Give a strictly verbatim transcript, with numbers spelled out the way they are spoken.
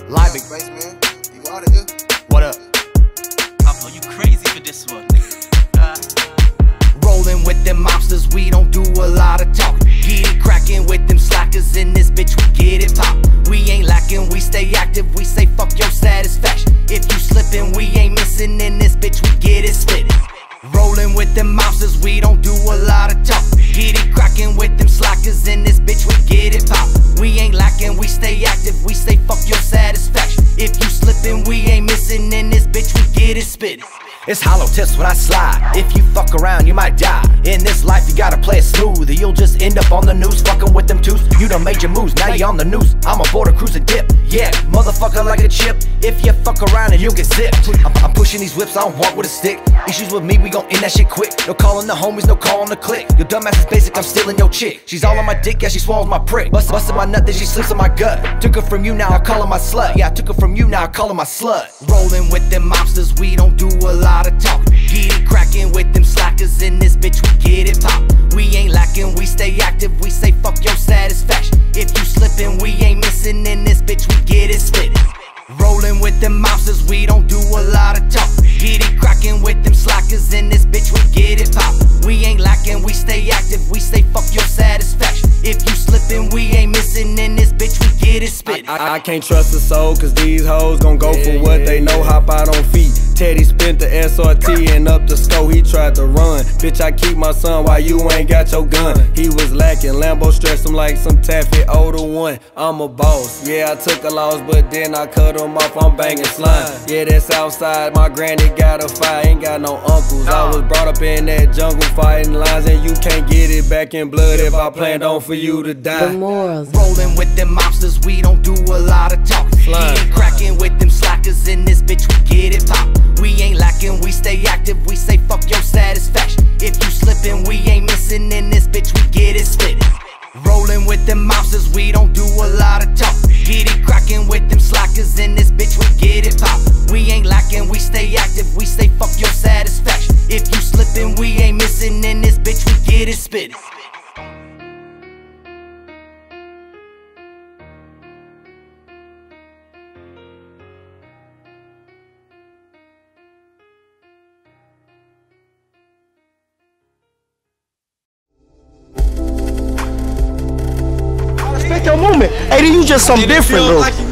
Live it. Space, man. You out of here? What up? Pablo, you crazy for this one. Rolling with them mobsters, we don't do a lot of talking. Get it cracking with them slackers in this bitch, we get it pop. We ain't lacking, we stay active, we say fuck your satisfaction. If you slippin', we ain't missing in this bitch, we get it split. Rolling with them mobsters, we don't do a lot of talking. Get it cracking with them slackers in this bitch, we get it pop. We ain't lacking, we stay active, we say fuck your satisfaction. If you slippin', we ain't missing in this bitch, we get it spit. It's hollow tips when I slide. If you fuck around, you might die. In this life, you gotta play it smooth, or you'll just end up on the news. Fucking with them twos, you done made your moves, now you on the news. I'm a border cruising dip, yeah, motherfucker like a chip. If you fuck around and you'll get zipped. I'm, I'm pushing these whips, I don't walk with a stick. Issues with me, we gon' end that shit quick. No calling the homies, no calling the clique. Your dumbass is basic, I'm stealing your chick. She's all on my dick, yeah, she swallows my prick. Bust, busted my nut, then she sleeps on my gut. Took her from you, now I call her my slut. Yeah, I took her from you, now I call her my slut. Rolling with them mobsters, we don't do a lot of talking. Get it cracking with them slackers in this bitch, we get it pop. We ain't lacking, we stay active, we say fuck your satisfaction. If you slippin', we ain't missing in this bitch, we get it spit. Rolling with them mobsters, we don't do a lot of talking. Get it cracking with them slackers in this bitch, we get it pop. We ain't lacking, we stay active, we say fuck your satisfaction. If you slippin', we ain't missing in this bitch, we get it spit. I, I, I can't trust a soul, cause these hoes gon' go yeah, for what yeah, they know, yeah. Hop out on feet. Teddy spent the S R T and up the scope, he tried to run. Bitch, I keep my son while you ain't got your gun. He was lacking, Lambo stretched him like some taffy older one. I'm a boss, yeah, I took a loss, but then I cut him off, I'm banging slime. Yeah, that's outside, my granny got a fire, ain't got no uncles. I was brought up in that jungle fighting lines, and you can't get it back in blood if I planned on for you to die. Rolling with them mobsters, we don't do a lot of talking. Get it cracking with them slackers in this bitch, we get it pop. We ain't lacking, we stay active, we say fuck your satisfaction. If you slippin', we ain't missing in this bitch, we get it split. Rolling with them mobsters, we don't do a lot of talking. Get it cracking with them slackers in this bitch, we get it pop. We ain't lacking, we stay active, we say fuck your satisfaction. If you slippin', we ain't missing in this bitch, we get it spit. Your movement. Hey, then you just something different, bro.